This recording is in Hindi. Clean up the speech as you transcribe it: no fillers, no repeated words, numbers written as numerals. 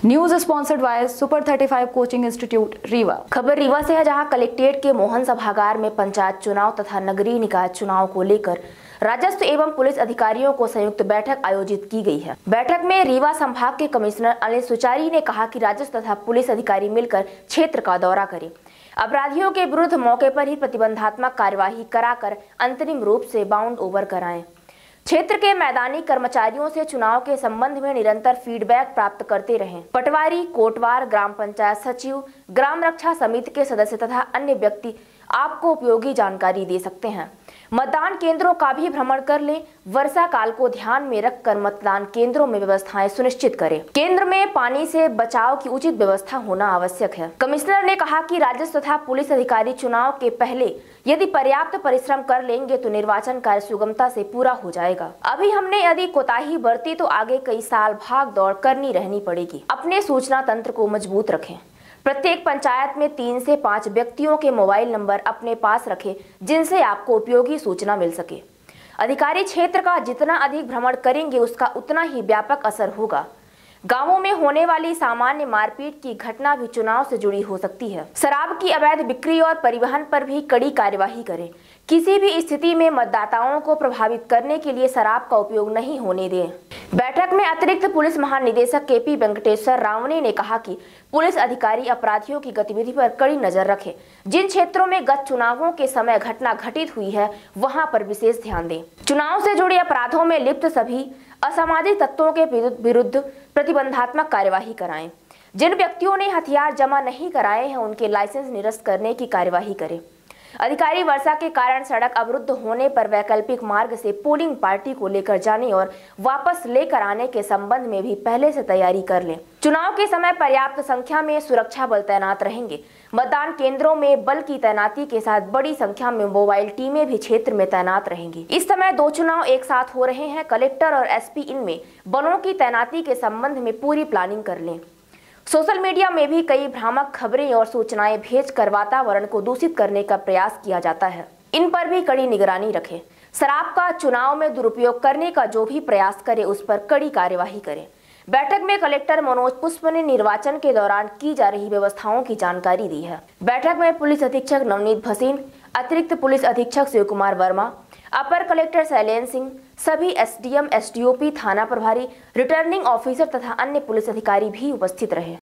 News sponsored by super 35 coaching institute Rewa. खबर रीवा से है, जहां कलेक्ट्रेट के मोहन सभागार में पंचायत चुनाव तथा नगरीय निकाय चुनाव को लेकर राजस्व एवं पुलिस अधिकारियों को संयुक्त बैठक आयोजित की गई है। बैठक में रीवा संभाग के कमिश्नर अनिल सुचारी ने कहा कि राजस्व तथा पुलिस अधिकारी मिलकर क्षेत्र का दौरा करें, अपराधियों के विरुद्ध मौके पर ही प्रतिबंधात्मक कार्यवाही कराकर अंतरिम रूप से बाउंड ओवर कराएं। क्षेत्र के मैदानी कर्मचारियों से चुनाव के संबंध में निरंतर फीडबैक प्राप्त करते रहें। पटवारी, कोटवार, ग्राम पंचायत सचिव, ग्राम रक्षा समिति के सदस्य तथा अन्य व्यक्ति आपको उपयोगी जानकारी दे सकते हैं। मतदान केंद्रों का भी भ्रमण कर लें। वर्षा काल को ध्यान में रखकर मतदान केंद्रों में व्यवस्थाएं सुनिश्चित करें। केंद्र में पानी से बचाव की उचित व्यवस्था होना आवश्यक है। कमिश्नर ने कहा कि राजस्व तथा पुलिस अधिकारी चुनाव के पहले यदि पर्याप्त परिश्रम कर लेंगे तो निर्वाचन कार्य सुगमता से पूरा हो जाएगा। अभी हमने यदि कोताही बरती तो आगे कई साल भाग दौड़ करनी रहनी पड़ेगी। अपने सूचना तंत्र को मजबूत रखें। प्रत्येक पंचायत में 3 से 5 व्यक्तियों के मोबाइल नंबर अपने पास रखें, जिनसे आपको उपयोगी सूचना मिल सके। अधिकारी क्षेत्र का जितना अधिक भ्रमण करेंगे उसका उतना ही व्यापक असर होगा। गांवों में होने वाली सामान्य मारपीट की घटना भी चुनाव से जुड़ी हो सकती है। शराब की अवैध बिक्री और परिवहन पर भी कड़ी कार्यवाही करें। किसी भी स्थिति में मतदाताओं को प्रभावित करने के लिए शराब का उपयोग नहीं होने दें। बैठक में अतिरिक्त पुलिस महानिदेशक केपी वेंकटेश्वर रावने ने कहा कि पुलिस अधिकारी अपराधियों की गतिविधि पर कड़ी नजर रखें। जिन क्षेत्रों में गत चुनावों के समय घटना घटित हुई है वहां पर विशेष ध्यान दें। चुनाव से जुड़े अपराधों में लिप्त सभी असामाजिक तत्वों के विरुद्ध प्रतिबंधात्मक कार्यवाही कराएं। जिन व्यक्तियों ने हथियार जमा नहीं कराए हैं उनके लाइसेंस निरस्त करने की कार्यवाही करें। अधिकारी वर्षा के कारण सड़क अवरुद्ध होने पर वैकल्पिक मार्ग से पोलिंग पार्टी को लेकर जाने और वापस लेकर आने के संबंध में भी पहले से तैयारी कर लें। चुनाव के समय पर्याप्त संख्या में सुरक्षा बल तैनात रहेंगे। मतदान केंद्रों में बल की तैनाती के साथ बड़ी संख्या में मोबाइल टीमें भी क्षेत्र में तैनात रहेंगी। इस समय 2 चुनाव एक साथ हो रहे हैं। कलेक्टर और एसपी इनमें बलों की तैनाती के संबंध में पूरी प्लानिंग कर लें। सोशल मीडिया में भी कई भ्रामक खबरें और सूचनाएं भेजकर वातावरण को दूषित करने का प्रयास किया जाता है। इन पर भी कड़ी निगरानी रखें। शराब का चुनाव में दुरुपयोग करने का जो भी प्रयास करे उस पर कड़ी कार्यवाही करें। बैठक में कलेक्टर मनोज पुष्प ने निर्वाचन के दौरान की जा रही व्यवस्थाओं की जानकारी दी है। बैठक में पुलिस अधीक्षक नवनीत भसीन, अतिरिक्त पुलिस अधीक्षक शिव कुमार वर्मा, अपर कलेक्टर शैलेंद्र सिंह, सभी एसडीएम, एसडीओपी, थाना प्रभारी, रिटर्निंग ऑफिसर तथा अन्य पुलिस अधिकारी भी उपस्थित रहे।